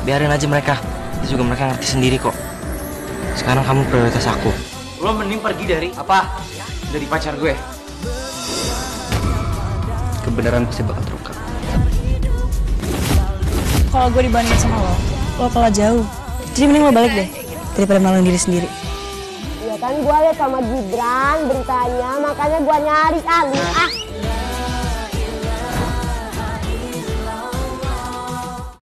biarin aja mereka. Itu juga mereka ngerti sendiri kok. Sekarang kamu prioritas aku. Lo mending pergi dari apa? Dari pacar gue. Kebenaran pasti bakal terungkap. Kalau gue dibandingin sama lo kalah jauh. Jadi mending lo balik deh, daripada maluin diri sendiri. Ya kan gue liat sama Gibran beritanya, makanya gue nyari Ali.